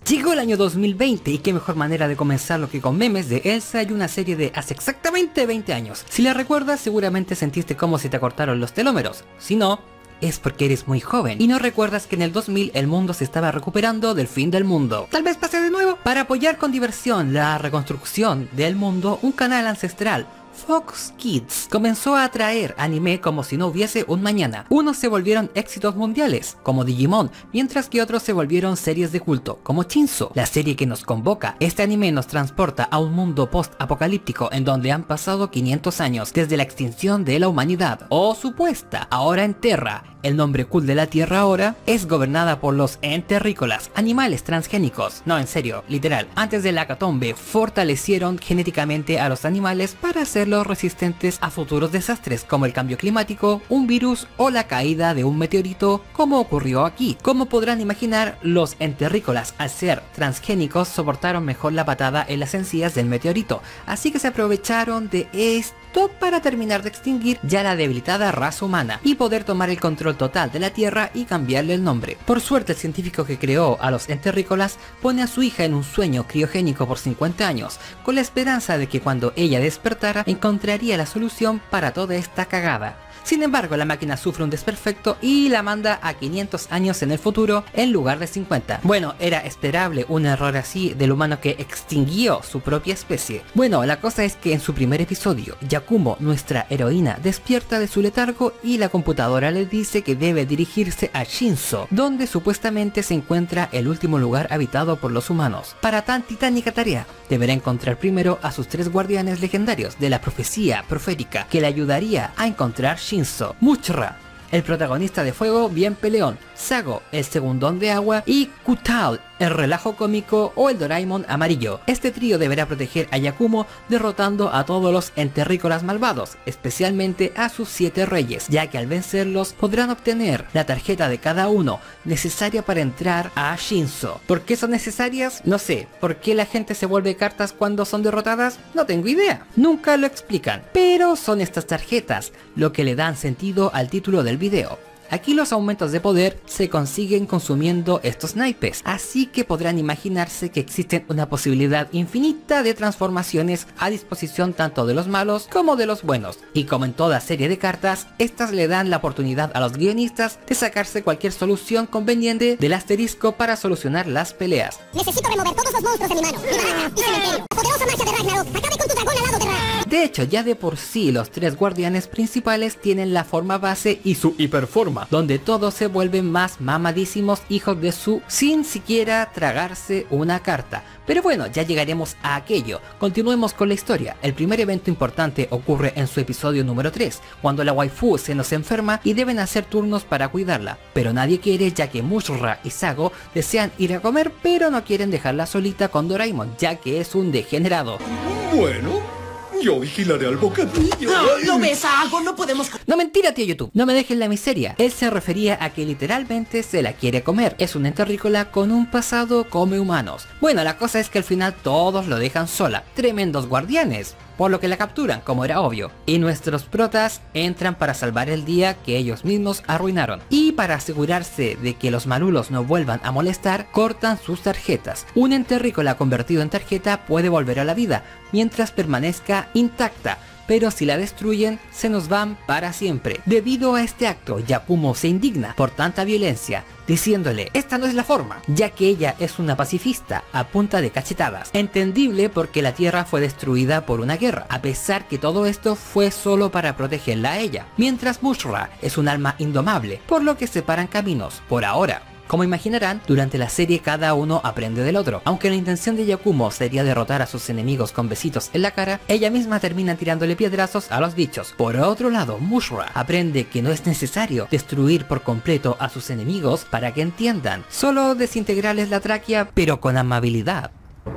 Llegó el año 2020 y qué mejor manera de comenzarlo que con memes de Elsa y una serie de hace exactamente 20 años. Si la recuerdas, seguramente sentiste como si te acortaron los telómeros. Si no, es porque eres muy joven y no recuerdas que en el 2000 el mundo se estaba recuperando del fin del mundo. Tal vez pase de nuevo. Para apoyar con diversión la reconstrucción del mundo, un canal ancestral, Fox Kids, comenzó a traer anime como si no hubiese un mañana. Unos se volvieron éxitos mundiales, como Digimon, mientras que otros se volvieron series de culto, como Shinso, la serie que nos convoca. Este anime nos transporta a un mundo post-apocalíptico en donde han pasado 500 años desde la extinción de la humanidad, o supuesta, ahora en Terra. El nombre cool de la Tierra ahora es gobernada por los enterrícolas, animales transgénicos. No, en serio, literal. Antes de la hecatombe, fortalecieron genéticamente a los animales para hacerlos resistentes a futuros desastres como el cambio climático, un virus o la caída de un meteorito, como ocurrió aquí. Como podrán imaginar, los enterrícolas, al ser transgénicos, soportaron mejor la patada en las encías del meteorito, así que se aprovecharon de esto para terminar de extinguir ya la debilitada raza humana y poder tomar el control total de la Tierra y cambiarle el nombre. Por suerte, el científico que creó a los enterrícolas pone a su hija en un sueño criogénico por 50 años, con la esperanza de que cuando ella despertara encontraría la solución para toda esta cagada. Sin embargo, la máquina sufre un desperfecto y la manda a 500 años en el futuro en lugar de 50. Bueno, era esperable un error así del humano que extinguió su propia especie. Bueno, la cosa es que en su primer episodio, Yakumo, nuestra heroína, despierta de su letargo y la computadora le dice que debe dirigirse a Shinso, donde supuestamente se encuentra el último lugar habitado por los humanos. Para tan titánica tarea, deberá encontrar primero a sus 3 guardianes legendarios de la profecía profética que le ayudaría a encontrar Shinso: Muchra, el protagonista de fuego bien peleón, Sago, el segundón de agua, y Kutal, el relajo cómico o el Doraemon amarillo. Este trío deberá proteger a Yakumo derrotando a todos los enterrícolas malvados, especialmente a sus 7 reyes, ya que al vencerlos podrán obtener la tarjeta de cada uno necesaria para entrar a Shinso. ¿Por qué son necesarias? No sé. ¿Por qué la gente se vuelve cartas cuando son derrotadas? No tengo idea. Nunca lo explican. Pero son estas tarjetas lo que le dan sentido al título del video. Aquí los aumentos de poder se consiguen consumiendo estos naipes, así que podrán imaginarse que existen una posibilidad infinita de transformaciones a disposición tanto de los malos como de los buenos. Y como en toda serie de cartas, estas le dan la oportunidad a los guionistas de sacarse cualquier solución conveniente del asterisco para solucionar las peleas. Necesito remover todos los monstruos de mi mano, mi baraja y cementerio. La poderosa magia de Ragnarok, acabe con tu dragón alado de Ra. De hecho, ya de por sí los 3 guardianes principales tienen la forma base y su hiperforma, donde todos se vuelven más mamadísimos hijos de su sin siquiera tragarse una carta. Pero bueno, ya llegaremos a aquello. Continuemos con la historia. El primer evento importante ocurre en su episodio número 3, cuando la waifu se nos enferma y deben hacer turnos para cuidarla. Pero nadie quiere, ya que Mushra y Sago desean ir a comer, pero no quieren dejarla solita con Doraemon, ya que es un degenerado. Bueno, yo vigilaré al bocadillo. ¿No ves algo? No podemos... No, mentira, tío YouTube. No me dejen la miseria. Él se refería a que literalmente se la quiere comer. Es un enterrícola con un pasado come humanos. Bueno, la cosa es que al final todos lo dejan sola. Tremendos guardianes, por lo que la capturan, como era obvio. Y nuestros protas entran para salvar el día que ellos mismos arruinaron. Y para asegurarse de que los malulos no vuelvan a molestar, cortan sus tarjetas. Un enterrícola convertido en tarjeta puede volver a la vida, mientras permanezca intacta. Pero si la destruyen, se nos van para siempre. Debido a este acto, Yakumo se indigna por tanta violencia, diciéndole: esta no es la forma, ya que ella es una pacifista a punta de cachetadas. Entendible, porque la tierra fue destruida por una guerra, a pesar que todo esto fue solo para protegerla a ella. Mientras Mushra es un alma indomable, por lo que separan caminos, por ahora. Como imaginarán, durante la serie cada uno aprende del otro. Aunque la intención de Yakumo sería derrotar a sus enemigos con besitos en la cara, ella misma termina tirándole piedrazos a los bichos. Por otro lado, Mushra aprende que no es necesario destruir por completo a sus enemigos para que entiendan, solo desintegrarles la tráquea, pero con amabilidad.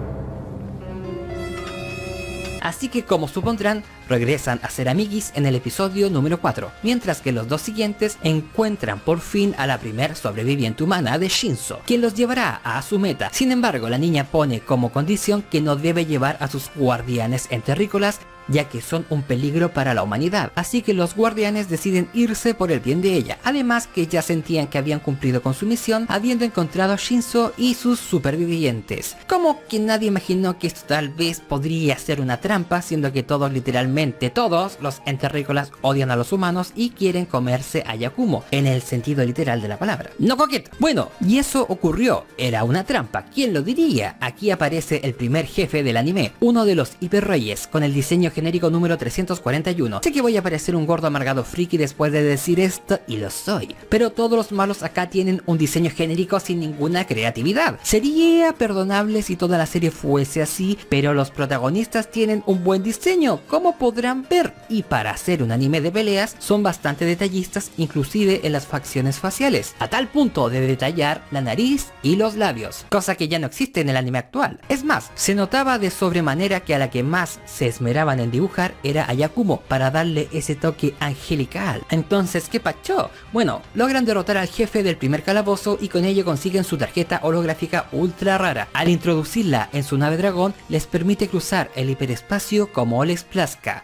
Así que, como supondrán, regresan a ser amiguis en el episodio número 4, mientras que los 2 siguientes encuentran por fin a la primer sobreviviente humana de Shinso, quien los llevará a su meta. Sin embargo, la niña pone como condición que no debe llevar a sus guardianes enterrícolas ya que son un peligro para la humanidad, así que los guardianes deciden irse por el bien de ella, además que ya sentían que habían cumplido con su misión habiendo encontrado a Shinzo y sus supervivientes. Como que nadie imaginó que esto tal vez podría ser una trampa, siendo que todos, literalmente todos, los terrícolas odian a los humanos y quieren comerse a Yakumo, en el sentido literal de la palabra. No coqueta. Bueno, y eso ocurrió, era una trampa, ¿quién lo diría? Aquí aparece el primer jefe del anime, uno de los hiperreyes, con el diseño genérico número 341. Sé que voy a parecer un gordo amargado friki después de decir esto, y lo soy, pero todos los malos acá tienen un diseño genérico sin ninguna creatividad. Sería perdonable si toda la serie fuese así, pero los protagonistas tienen un buen diseño, como podrán ver, y para hacer un anime de peleas son bastante detallistas, inclusive en las facciones faciales, a tal punto de detallar la nariz y los labios, cosa que ya no existe en el anime actual. Es más, se notaba de sobremanera que a la que más se esmeraban en dibujar era a Yakumo, para darle ese toque angelical. Entonces, ¿qué pacho? Bueno, logran derrotar al jefe del primer calabozo y con ello consiguen su tarjeta holográfica ultra rara. Al introducirla en su nave dragón, les permite cruzar el hiperespacio como les plazca.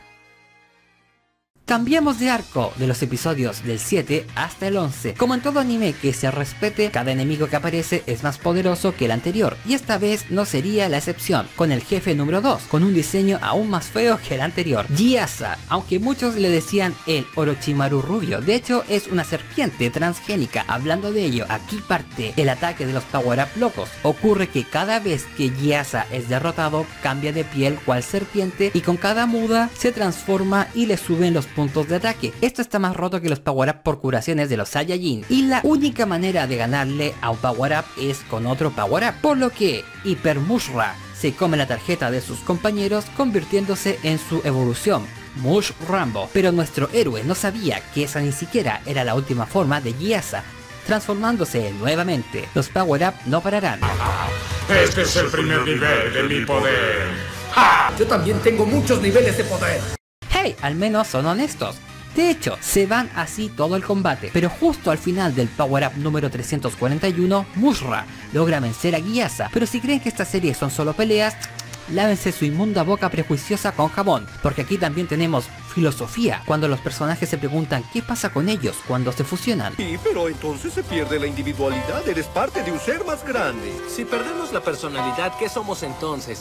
Cambiamos de arco de los episodios del 7 hasta el 11. Como en todo anime que se respete, cada enemigo que aparece es más poderoso que el anterior, y esta vez no sería la excepción, con el jefe número 2, con un diseño aún más feo que el anterior. Gyasa, aunque muchos le decían el Orochimaru rubio, de hecho es una serpiente transgénica. Hablando de ello, aquí parte el ataque de los Power Up locos. Ocurre que cada vez que Gyasa es derrotado, cambia de piel cual serpiente y con cada muda se transforma y le suben los puntos de ataque. Esto está más roto que los Power Up por curaciones de los Saiyajin, y la única manera de ganarle a un Power Up es con otro Power Up, por lo que Hyper Mushra se come la tarjeta de sus compañeros, convirtiéndose en su evolución, Mush Rambo. Pero nuestro héroe no sabía que esa ni siquiera era la última forma de Gyasa, transformándose nuevamente. Los Power Up no pararán. Este es el primer nivel de mi poder. ¡Ja! Yo también tengo muchos niveles de poder. Hey, al menos son honestos. De hecho, se van así todo el combate, pero justo al final del Power Up número 341, Mushra logra vencer a Gyasa. Pero si creen que esta serie son solo peleas, lávense su inmunda boca prejuiciosa con jabón, porque aquí también tenemos filosofía, cuando los personajes se preguntan qué pasa con ellos cuando se fusionan. Sí, pero entonces se pierde la individualidad, eres parte de un ser más grande. Si perdemos la personalidad, ¿qué somos entonces?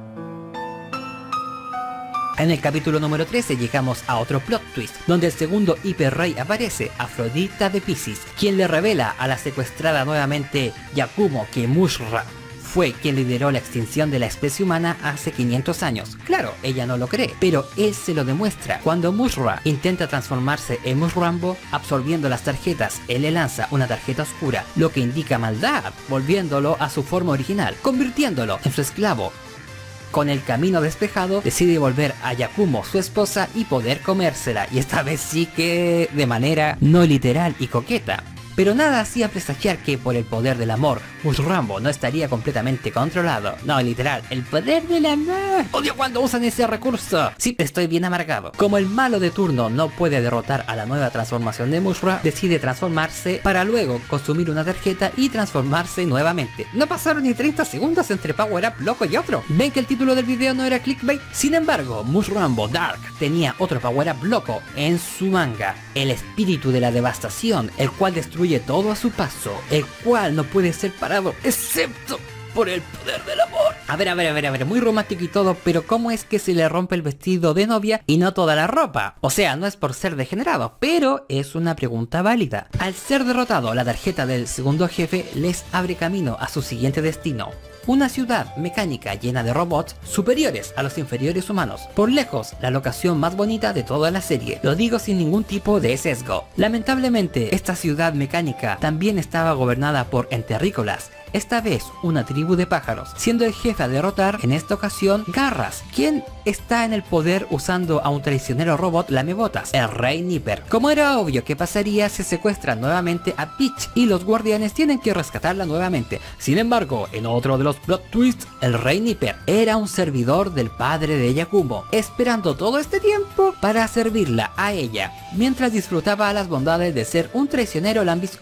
En el capítulo número 13 llegamos a otro plot twist, donde el segundo hiperrey aparece, Afrodita de Piscis, quien le revela a la secuestrada nuevamente Yakumo que Mushra fue quien lideró la extinción de la especie humana hace 500 años. Claro, ella no lo cree, pero él se lo demuestra. Cuando Mushra intenta transformarse en Mush Rambo, absorbiendo las tarjetas, él le lanza una tarjeta oscura, lo que indica maldad, volviéndolo a su forma original, convirtiéndolo en su esclavo. Con el camino despejado, decide volver a Yakumo, su esposa, y poder comérsela, y esta vez sí que de manera no literal y coqueta. Pero nada hacía presagiar que por el poder del amor, Mush Rambo no estaría completamente controlado. No, literal, el poder del amor. Odio cuando usan ese recurso. Sí, estoy bien amargado. Como el malo de turno no puede derrotar a la nueva transformación de Mushra, decide transformarse para luego consumir una tarjeta y transformarse nuevamente. No pasaron ni 30 segundos entre Power Up loco y otro. ¿Ven que el título del video no era clickbait? Sin embargo, Mush Rambo Dark tenía otro Power Up loco en su manga, el espíritu de la devastación, el cual destruye todo a su paso, el cual no puede ser parado excepto por el poder del amor. A ver, muy romántico y todo, pero ¿cómo es que se le rompe el vestido de novia y no toda la ropa? O sea, no es por ser degenerado, pero es una pregunta válida. Al ser derrotado, la tarjeta del segundo jefe les abre camino a su siguiente destino. Una ciudad mecánica llena de robots superiores a los inferiores humanos. Por lejos, la locación más bonita de toda la serie. Lo digo sin ningún tipo de sesgo. Lamentablemente, esta ciudad mecánica también estaba gobernada por terrícolas. Esta vez una tribu de pájaros, siendo el jefe a derrotar en esta ocasión Garras, quien está en el poder usando a un traicionero robot lamebotas, el Rey Nipper. Como era obvio que pasaría, se secuestran nuevamente a Peach y los guardianes tienen que rescatarla nuevamente. Sin embargo, en otro de los plot twists, el Rey Nipper era un servidor del padre de Yakumo, esperando todo este tiempo para servirla a ella, mientras disfrutaba las bondades de ser un traicionero lambiscón.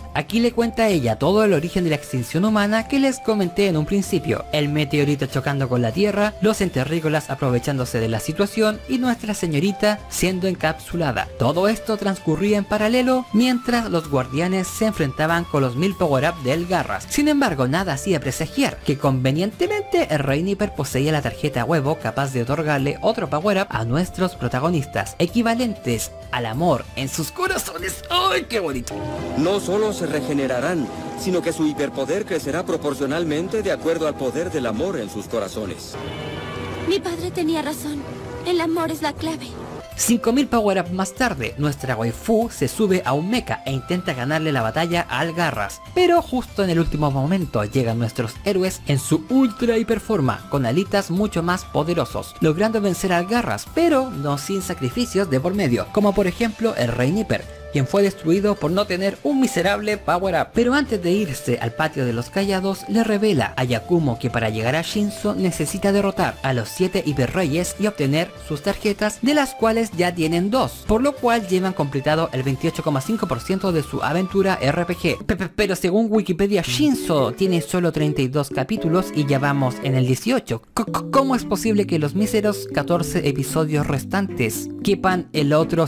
Aquí le cuenta a ella todo el origen de la extinción humana que les comenté en un principio, el meteorito chocando con la Tierra, los enterrícolas aprovechándose de la situación y nuestra señorita siendo encapsulada. Todo esto transcurría en paralelo mientras los guardianes se enfrentaban con los 1000 power-up del Garras. Sin embargo, nada hacía presagiar que convenientemente el Rey Nipper poseía la tarjeta huevo capaz de otorgarle otro power-up a nuestros protagonistas, equivalentes al amor en sus corazones. ¡Ay, qué bonito! No solo se regenerarán, sino que su hiperpoder crecerá proporcionalmente de acuerdo al poder del amor en sus corazones. Mi padre tenía razón. El amor es la clave. 5000 power-up más tarde, nuestra waifu se sube a un mecha e intenta ganarle la batalla al Garras. Pero justo en el último momento llegan nuestros héroes en su ultra hiperforma, con alitas mucho más poderosos, logrando vencer al Garras, pero no sin sacrificios de por medio, como por ejemplo el Rey Nipper, quien fue destruido por no tener un miserable power-up. Pero antes de irse al patio de los callados, le revela a Yakumo que para llegar a Shinso necesita derrotar a los 7 hiperreyes y obtener sus tarjetas, de las cuales ya tienen 2, por lo cual llevan completado el 28,5% de su aventura RPG. Pero según Wikipedia, Shinso tiene solo 32 capítulos y ya vamos en el 18. ¿Cómo es posible que los míseros 14 episodios restantes quepan el otro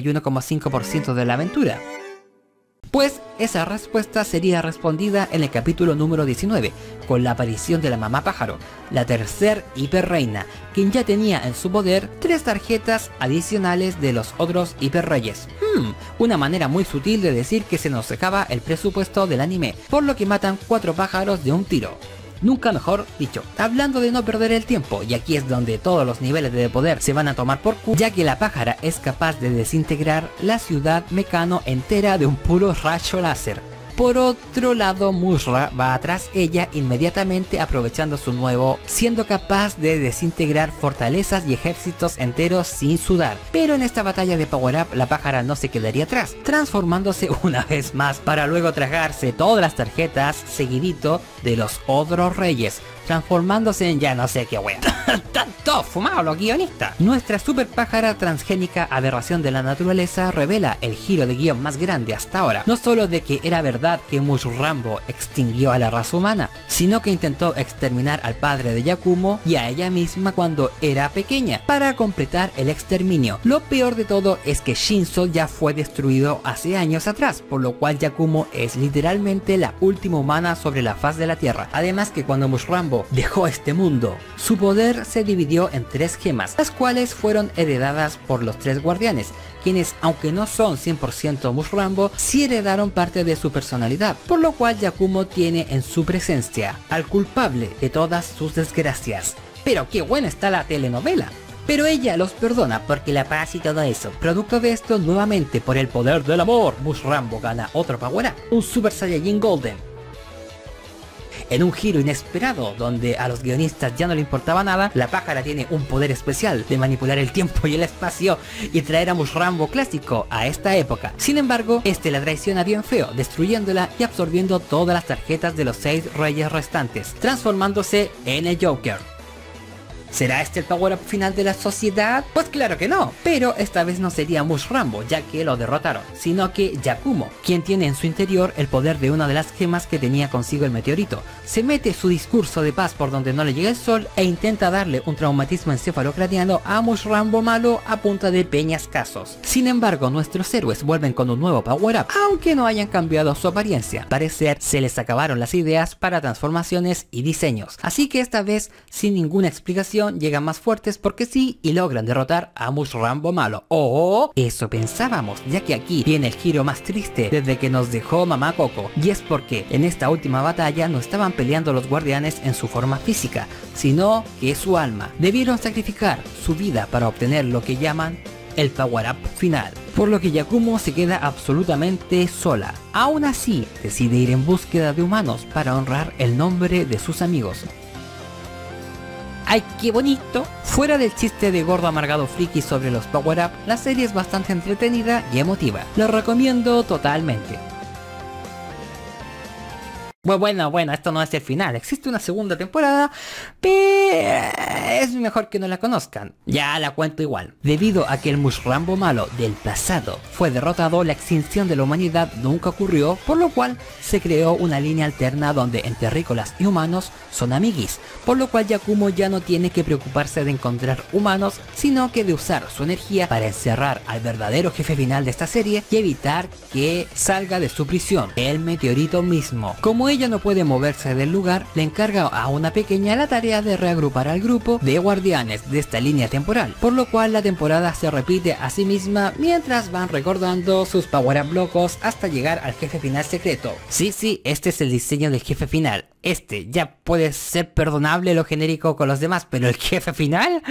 71,5% de la aventura? Pues esa respuesta sería respondida en el capítulo número 19, con la aparición de la mamá pájaro, la tercer hiperreina, quien ya tenía en su poder 3 tarjetas adicionales de los otros hiperreyes. Una manera muy sutil de decir que se nos acaba el presupuesto del anime, por lo que matan 4 pájaros de un tiro. Nunca mejor dicho. Hablando de no perder el tiempo, y aquí es donde todos los niveles de poder se van a tomar por culo, ya que la pájara es capaz de desintegrar la ciudad Mecano entera de un puro rayo láser. Por otro lado, Mushra va tras ella inmediatamente, aprovechando su nuevo, siendo capaz de desintegrar fortalezas y ejércitos enteros sin sudar. Pero en esta batalla de Power Up, la pájara no se quedaría atrás, transformándose una vez más para luego tragarse todas las tarjetas seguidito de los otros reyes, transformándose en ya no sé qué wea. Todo fumado los guionistas. Nuestra super pájara transgénica aberración de la naturaleza revela el giro de guión más grande hasta ahora. No solo de que era verdad que Mushrambo extinguió a la raza humana, sino que intentó exterminar al padre de Yakumo y a ella misma cuando era pequeña, para completar el exterminio. Lo peor de todo es que Shinso ya fue destruido hace años atrás, por lo cual Yakumo es literalmente la última humana sobre la faz de la tierra. Además que cuando Mushrambo dejó este mundo, su poder se dividió en 3 gemas, las cuales fueron heredadas por los 3 guardianes, quienes aunque no son 100% Mushrambo, sí heredaron parte de su personalidad, por lo cual Yakumo tiene en su presencia al culpable de todas sus desgracias. Pero qué buena está la telenovela. Pero ella los perdona porque la paz y todo eso. Producto de esto, nuevamente por el poder del amor, Mushrambo gana otro power up, un Super Saiyajin Golden. En un giro inesperado, donde a los guionistas ya no le importaba nada, la pájara tiene un poder especial de manipular el tiempo y el espacio y traer a Mushrambo clásico a esta época. Sin embargo, este la traiciona bien feo, destruyéndola y absorbiendo todas las tarjetas de los 6 reyes restantes, transformándose en el Joker. ¿Será este el power up final de la sociedad? Pues claro que no, pero esta vez no sería Mushrambo, ya que lo derrotaron, sino que Yakumo, quien tiene en su interior el poder de una de las gemas que tenía consigo el meteorito. Se mete su discurso de paz por donde no le llega el sol e intenta darle un traumatismo encefalocraniano a Mushrambo malo a punta de peñascasos. Sin embargo, nuestros héroes vuelven con un nuevo power up, aunque no hayan cambiado su apariencia. Al parecer se les acabaron las ideas para transformaciones y diseños, así que esta vez, sin ninguna explicación, llegan más fuertes porque sí y logran derrotar a Mushrambo malo. ¡Oh! Eso pensábamos, ya que aquí viene el giro más triste desde que nos dejó Mamá Coco, y es porque en esta última batalla no estaban peleando los guardianes en su forma física, sino que su alma. Debieron sacrificar su vida para obtener lo que llaman el power up final, por lo que Yakumo se queda absolutamente sola. Aún así, decide ir en búsqueda de humanos para honrar el nombre de sus amigos. ¡Ay, qué bonito! Fuera del chiste de gordo amargado friki sobre los power up, la serie es bastante entretenida y emotiva. Lo recomiendo totalmente. Bueno, esto no es el final. Existe una segunda temporada, pero es mejor que no la conozcan. Ya la cuento igual. Debido a que el Mushrambo malo del pasado fue derrotado, la extinción de la humanidad nunca ocurrió, por lo cual se creó una línea alterna donde entre terrícolas y humanos son amiguis, por lo cual Yakumo ya no tiene que preocuparse de encontrar humanos, sino que de usar su energía para encerrar al verdadero jefe final de esta serie y evitar que salga de su prisión, el meteorito mismo. Como ella no puede moverse del lugar, le encarga a una pequeña la tarea de reagrupar al grupo de guardianes de esta línea temporal, por lo cual la temporada se repite a sí misma mientras van recordando sus power-up locos hasta llegar al jefe final secreto. Sí, este es el diseño del jefe final. Este ya puede ser perdonable lo genérico con los demás, pero el jefe final...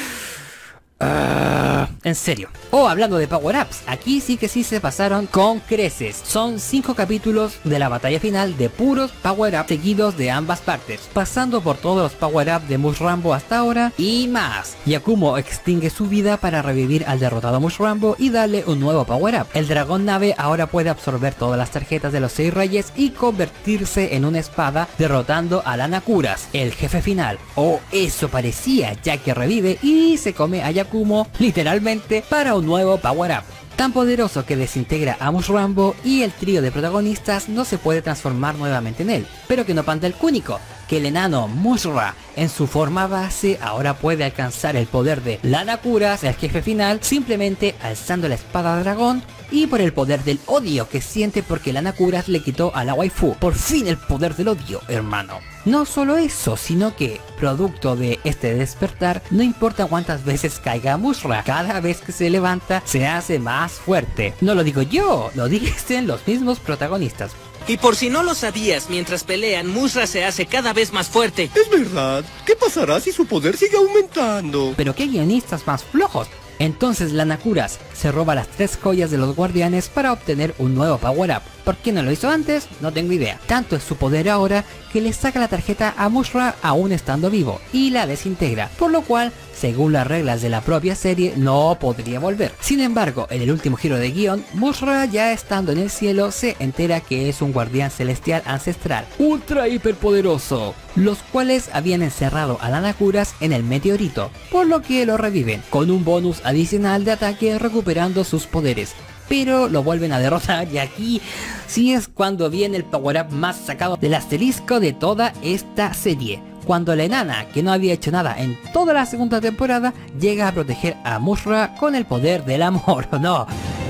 en serio. Hablando de power-ups, aquí sí que sí se pasaron con creces. Son 5 capítulos de la batalla final de puros power-ups seguidos de ambas partes, pasando por todos los power-ups de Mushrambo hasta ahora y más. Yakumo extingue su vida para revivir al derrotado Mushrambo y darle un nuevo power-up. El dragón nave ahora puede absorber todas las tarjetas de los 6 reyes y convertirse en una espada, derrotando a Lanakuras, el jefe final. Eso parecía, ya que revive y se come a Yakumo literalmente para un nuevo power-up. Tan poderoso que desintegra a Mushrambo y el trío de protagonistas no se puede transformar nuevamente en él. Pero que no panda el cúnico, que el enano Mushra en su forma base ahora puede alcanzar el poder de Lanakuras, el jefe final, simplemente alzando la espada dragón y por el poder del odio que siente porque Lanakuras le quitó a la waifu. Por fin el poder del odio, hermano. No solo eso, sino que, producto de este despertar, no importa cuántas veces caiga Mushra, cada vez que se levanta se hace más fuerte. No lo digo yo, lo dicen los mismos protagonistas. Y por si no lo sabías, mientras pelean, Mushra se hace cada vez más fuerte. Es verdad. ¿Qué pasará si su poder sigue aumentando? Pero qué guionistas más flojos. Entonces Lanakuras se roba las 3 joyas de los guardianes para obtener un nuevo power-up. ¿Por qué no lo hizo antes? No tengo idea. Tanto es su poder ahora que le saca la tarjeta a Mushra aún estando vivo y la desintegra, por lo cual, según las reglas de la propia serie, no podría volver. Sin embargo, en el último giro de guión, Mushra, ya estando en el cielo, se entera que es un guardián celestial ancestral ultra hiper poderoso, los cuales habían encerrado a Lanakuras en el meteorito, por lo que lo reviven con un bonus adicional de ataque recuperando sus poderes. Pero lo vuelven a derrotar y aquí sí es cuando viene el power-up más sacado del asterisco de toda esta serie. Cuando la enana, que no había hecho nada en toda la segunda temporada, llega a proteger a Mushra con el poder del amor, ¿no?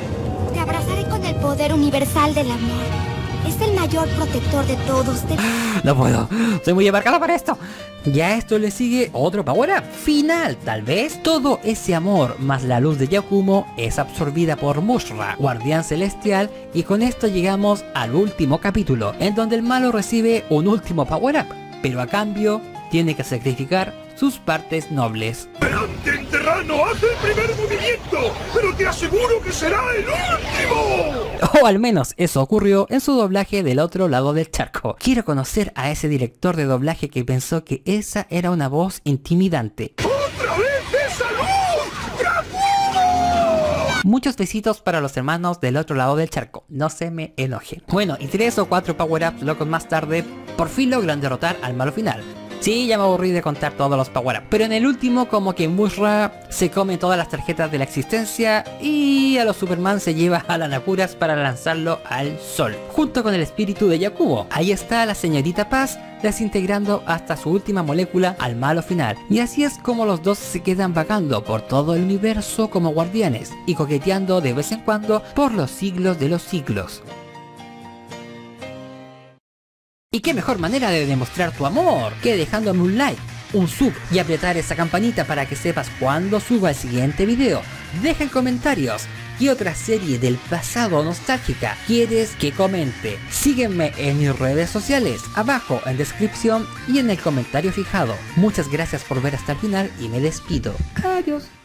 Te abrazaré con el poder universal del amor. Es el mayor protector de todos. No puedo, soy muy embarcado para esto. Ya a esto le sigue otro power-up final, tal vez. Todo ese amor más la luz de Yakumo es absorbida por Mushra, guardián celestial, y con esto llegamos al último capítulo, en donde el malo recibe un último power-up, pero a cambio tiene que sacrificar sus partes nobles. ¡Delante, Terrano! ¡Haz el primer movimiento! ¡Pero te aseguro que será el último! O al menos eso ocurrió en su doblaje del otro lado del charco. Quiero conocer a ese director de doblaje que pensó que esa era una voz intimidante. ¡Otra vez esa luz! ¡Dracuno! Muchos besitos para los hermanos del otro lado del charco, no se me enojen. Bueno, y 3 o 4 power-ups locos más tarde, por fin logran derrotar al malo final. Sí, ya me aburrí de contar todos los power-ups, pero en el último como que Mushra se come todas las tarjetas de la existencia y a los Superman se lleva a Lanakuras para lanzarlo al sol, junto con el espíritu de Yakumo. Ahí está la señorita Paz desintegrando hasta su última molécula al malo final, y así es como los dos se quedan vagando por todo el universo como guardianes y coqueteando de vez en cuando por los siglos de los siglos. Y qué mejor manera de demostrar tu amor que dejándome un like, un sub y apretar esa campanita para que sepas cuando suba el siguiente video. Deja en comentarios qué otra serie del pasado nostálgica quieres que comente. Sígueme en mis redes sociales, abajo en descripción y en el comentario fijado. Muchas gracias por ver hasta el final y me despido. Adiós.